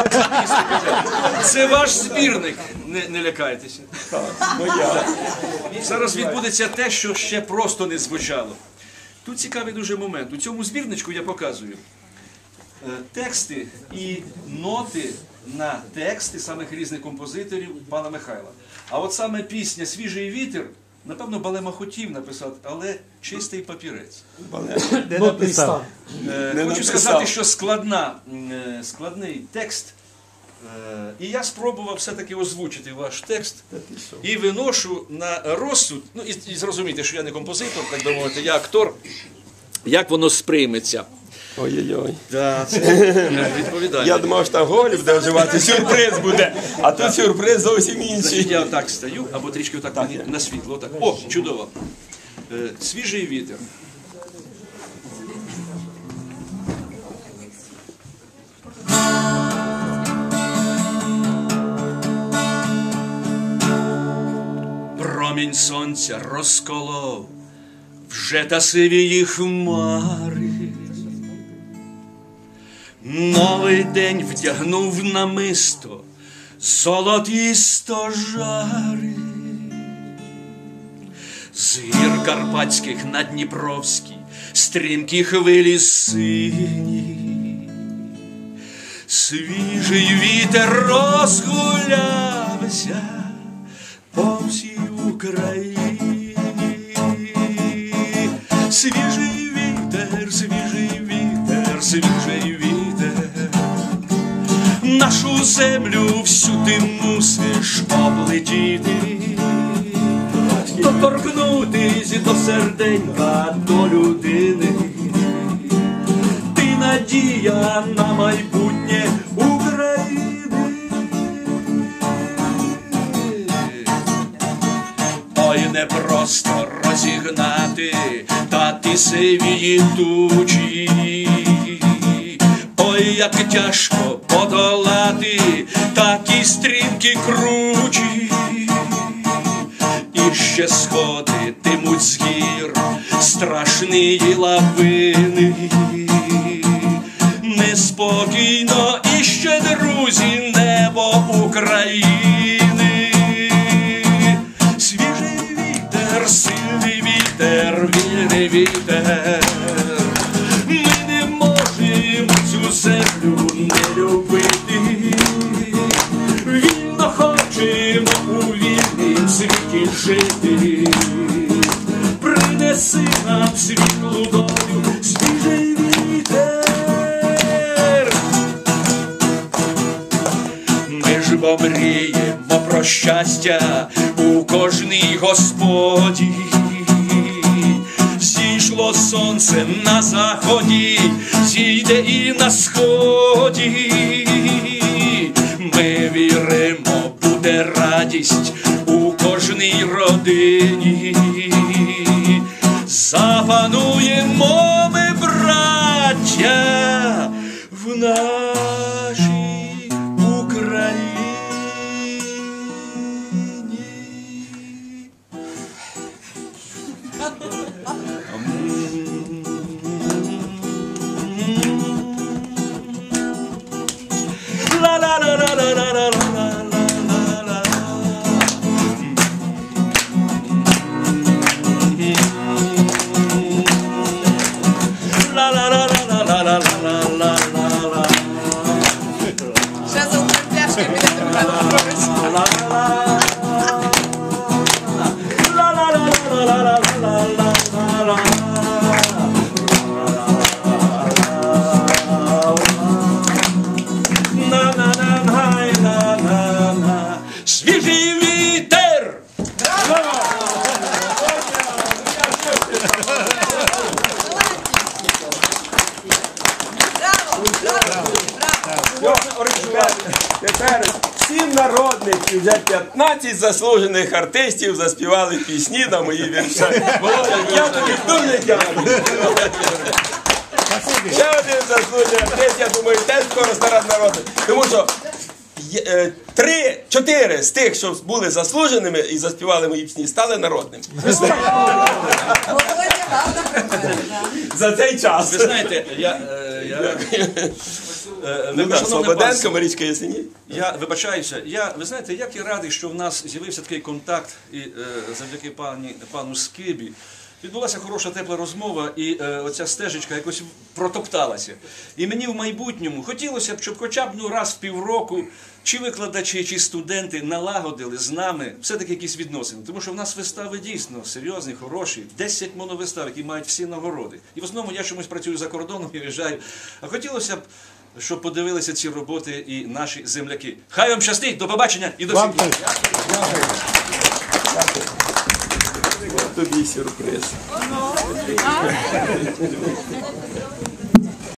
Це ваш збірник, не лякайтеся. Зараз відбудеться те, що ще просто не звучало. Тут цікавий дуже момент. У цьому збірничку я показую тексти і ноти на тексти самих різних композиторів пана Михайла. А от саме пісня «Свіжий вітер», напевно, Балема хотів написати, але чистий папірець. Не написав. Хочу сказати, що складний текст. І я спробував все-таки озвучити ваш текст і виношу на розсуд, ну і зрозумійте, що я не композитор, так би мовити, я актор, як воно сприйметься. Ой-ой-ой. Да, це відповідально. Я думав, що там Гоголь буде вживати, сюрприз буде, а тут сюрприз зовсім інший. Я отак стою, або трішки отак на світло. Отак. О, чудово. «Свіжий вітер». Промінь сонця розколов вже та сивії хмари. Новий день вдягнув намисто золотісто жари. З гір карпатських на Дніпровській стрімкі хвилі сині. Свіжий вітер розгулявся по всій Україні. Свіжий вітер, свіжий вітер, свіжий вітер. Нашу землю всю ти мусиш облетіти, доторкнутись до серденька, до людини. Ти надія на майбутнє України. Ой, не просто розігнати та ти сивії тучі. Ой, як тяжко подолати такі стрімкі кручі. І ще сходитимуть з гір страшні лавини. Неспокійно іще, друзі, небо України. Свіжий вітер, сильний вітер, вільний вітер. Ми не можемо цю землю не любити. Вільно хочемо у вільнім світі жити. Принеси нам світлу долю, свіжий вітер. Ми ж бо мріємо про щастя у кожній господі. Зійшло сонце на заході, зійде і на сході. Ми віримо, буде радість у кожній родині. Запануємо ми, браття, в нашій Україні. Ще за пляшки піде Свіжий вітер! Тепер 7 народників, вже 15 заслужених артистів заспівали пісні на мої вірші. Володя, я тобі дуже дякую. Ще один заслужений артист, я думаю, теж скоро стане народний. Тому що 3-4 з тих, що були заслуженими і заспівали мої пісні, стали народними. Володя, За цей час. Ви знаєте, Ну так, Слободенко, Марічка Ясеній. Я вибачаюся. Ви знаєте, як я радий, що в нас з'явився такий контакт і завдяки пану Скибі. Відбулася хороша тепла розмова, і оця стежечка якось протопталася. І мені в майбутньому хотілося б, щоб хоча б раз в півроку чи викладачі, чи студенти налагодили з нами все-таки якісь відносини. Тому що в нас вистави дійсно серйозні, хороші. 10 моновистав, які мають всі нагороди. І в основному я чомусь працюю за кордоном і виїжджаю. А хотілося б, щоб подивилися ці роботи і наші земляки. Хай вам щастить, до побачення і до свидання. Тобі сюрприз.